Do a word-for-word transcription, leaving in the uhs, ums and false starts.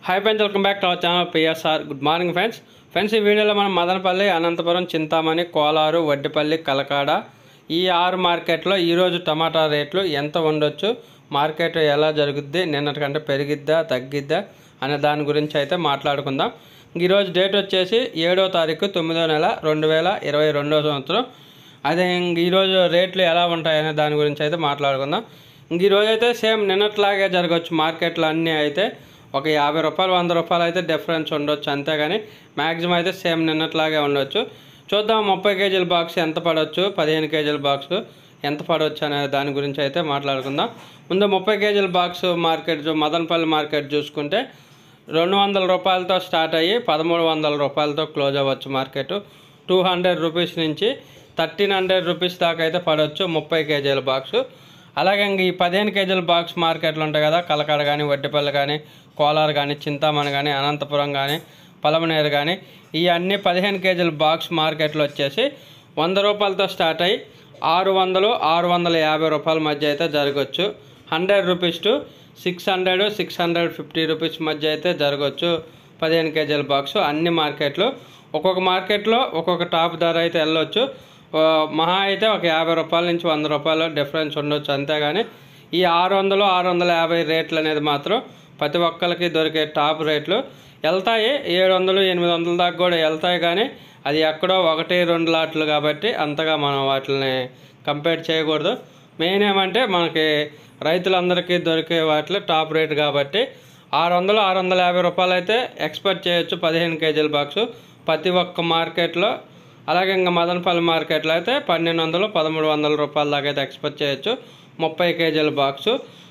Hi friends, welcome back to our channel PSR. Good morning friends. Friends ఈ వీడియోలో మనం మదనపల్లి, అనంతపురం, చింతామణి, కోలారు, వడ్డిపల్లి, కలకాడ ఈ ఆరు మార్కెట్లో ఈరోజు టమాటా రేట్లు ఎంత ఉండొచ్చు, మార్కెట్ ఎలా జరుగుద్ది, నిన్నటికంటే పెరిగిద్దా తగ్గిద్దా అనే దాని గురించి అయితే మాట్లాడుకుందాం. ఈరోజు డేట్ వచ్చేసి ఏడో తారీఖు తొమ్మిదో నెల రెండు వేల ఇరవై రెండో సంవత్సరం. అదే ఈరోజు రేట్లు ఎలా ఉంటాయనే దాని గురించి అయితే మాట్లాడుకుందాం. ఈరోజు అయితే సేమ్ నిన్నట్లాగే జరగవచ్చు. మార్కెట్లో అన్నీ అయితే ఒక యాభై రూపాయలు వంద రూపాయలు అయితే డిఫరెన్స్ ఉండొచ్చు, అంతేగాని మ్యాక్సిమం అయితే సేమ్ నిన్నట్లాగే ఉండొచ్చు. చూద్దాం ముప్పై కేజీల బాక్స్ ఎంత పడవచ్చు, పదిహేను కేజీల బాక్స్ ఎంత పడవచ్చు అనే దాని గురించి అయితే మాట్లాడుకుందాం. ముందు ముప్పై కేజీల బాక్స్ మార్కెట్ మదనపల్లి మార్కెట్ చూసుకుంటే రెండు వందల రూపాయలతో స్టార్ట్ అయ్యి పదమూడు వందల రూపాయలతో క్లోజ్ అవ్వచ్చు. మార్కెట్ టూ హండ్రెడ్ రూపీస్ నుంచి థర్టీన్ హండ్రెడ్ రూపీస్ దాకా అయితే పడవచ్చు ముప్పై కేజీల బాక్సు. అలాగే ఇంక ఈ పదిహేను కేజీల బాక్స్ మార్కెట్లు ఉంటాయి కదా, కలకాడ కానీ, వడ్డిపల్లి కానీ, కోలారు కానీ, చింతామణి కానీ, అనంతపురం కానీ, పలమనేరు కానీ, ఈ అన్ని పదిహేను కేజీల బాక్స్ మార్కెట్లు వచ్చేసి వంద రూపాయలతో స్టార్ట్ అయ్యి ఆరు వందలు ఆరు వందల యాభై రూపాయల మధ్య అయితే జరగవచ్చు. Hundred rupees to six hundred six hundred fifty rupees మధ్య అయితే జరగవచ్చు పదిహేను కేజీల బాక్సు. అన్ని మార్కెట్లు ఒక్కొక్క మార్కెట్లో ఒక్కొక్క టాప్ ధర అయితే వెళ్ళొచ్చు. మహా అయితే ఒక యాభై రూపాయల నుంచి వంద రూపాయలు డిఫరెన్స్ ఉండొచ్చు, అంతేగాని ఈ ఆరు వందలు ఆరు వందల యాభై రేట్లు అనేది మాత్రం ప్రతి ఒక్కరికి దొరికే టాప్ రేట్లు. వెళ్తాయి ఏడు వందలు ఎనిమిది వందల దాకా కూడా వెళ్తాయి, కానీ అది ఎక్కడో ఒకటి రెండు లాట్లు కాబట్టి అంతగా మనం వాటిని కంపేర్ చేయకూడదు. మెయిన్ ఏమంటే మనకి రైతులందరికీ దొరికే వాటిలో టాప్ రేట్ కాబట్టి ఆరు వందలు ఆరు వందల యాభై రూపాయలు అయితే ఎక్స్పెక్ట్ చేయొచ్చు పదిహేను కేజీల బాక్సు ప్రతి ఒక్క మార్కెట్లో. అలాగే ఇంకా మదనపల్లి మార్కెట్లో అయితే పన్నెండు వందలు పదమూడు వందల రూపాయల దాకా అయితే ఎక్స్పెక్ట్ చేయొచ్చు ముప్పై కేజీల బాక్సు.